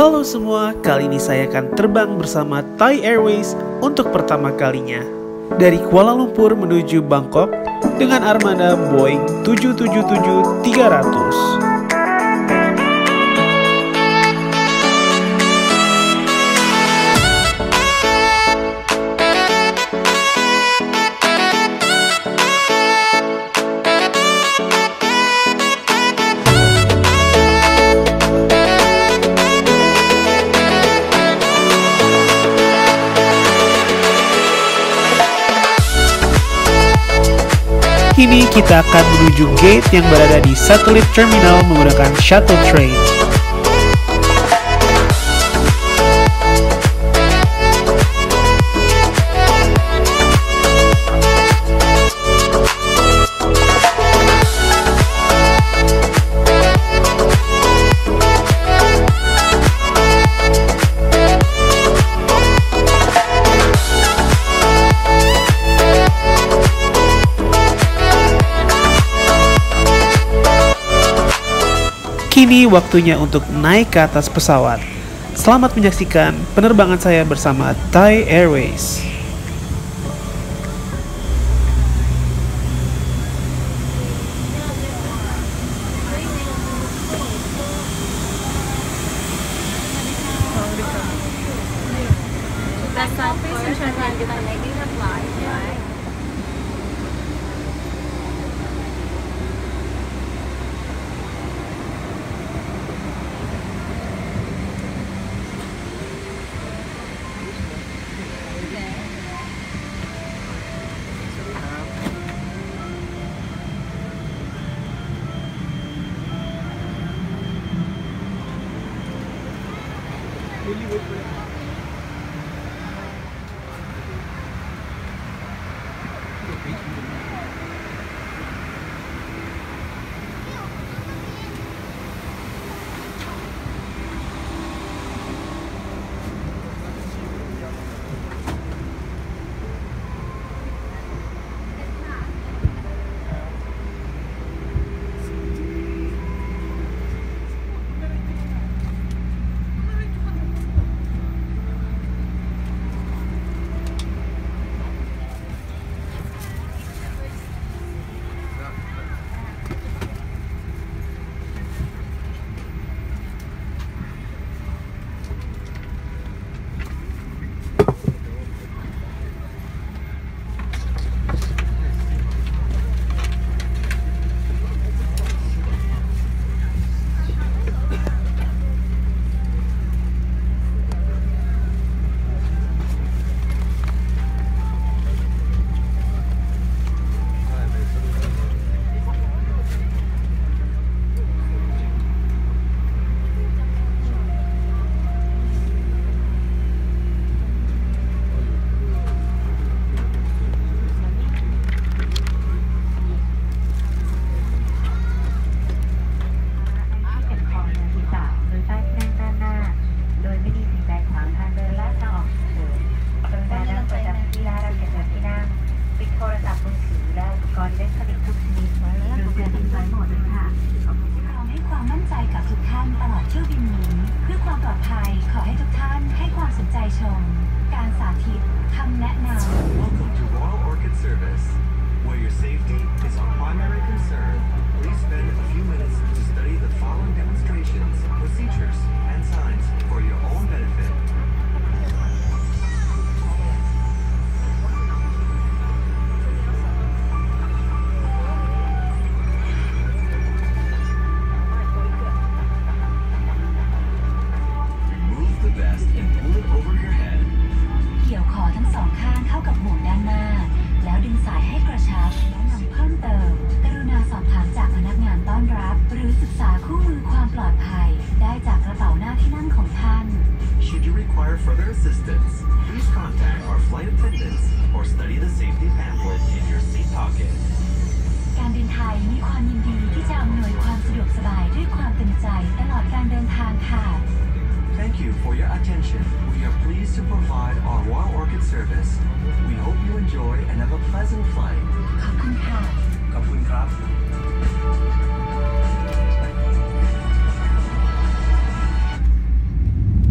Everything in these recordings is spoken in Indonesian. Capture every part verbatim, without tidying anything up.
Halo semua, kali ini saya akan terbang bersama Thai Airways untuk pertama kalinya. Dari Kuala Lumpur menuju Bangkok dengan armada Boeing tujuh tujuh tujuh tiga ratus. Kini kita akan menuju gate yang berada di Satellite Terminal menggunakan shuttle train. Kini waktunya untuk naik ke atas pesawat. Selamat menyaksikan penerbangan saya bersama Thai Airways. Thank you for your attention. We are pleased to provide our Royal Orchid service. We hope you enjoy and have a pleasant flight. ขอบคุณค่ะขอบคุณครับข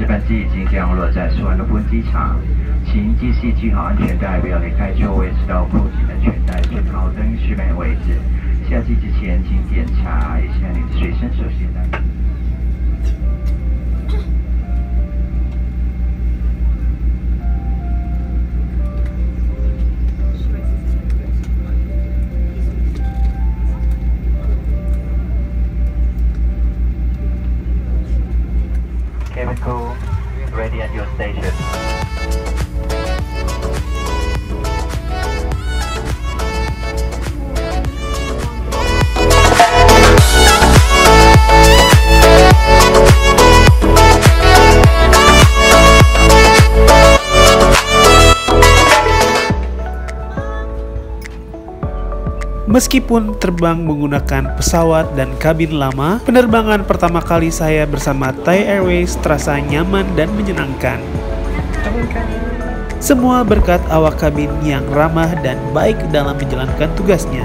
班机已经降落在苏万诺普机场，请系系好安全带，不要离开座位，直到扣紧安全带，准好灯需摆位置。下机之前，请检查一下你的随身手携带。Cabin crew, ready at your station. Meskipun terbang menggunakan pesawat dan kabin lama, penerbangan pertama kali saya bersama Thai Airways terasa nyaman dan menyenangkan. Semua berkat awak kabin yang ramah dan baik dalam menjalankan tugasnya.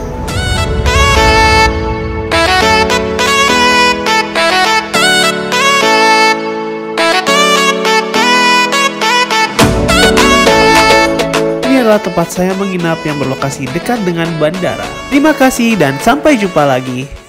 Adalah tempat saya menginap yang berlokasi dekat dengan bandara. Terima kasih dan sampai jumpa lagi.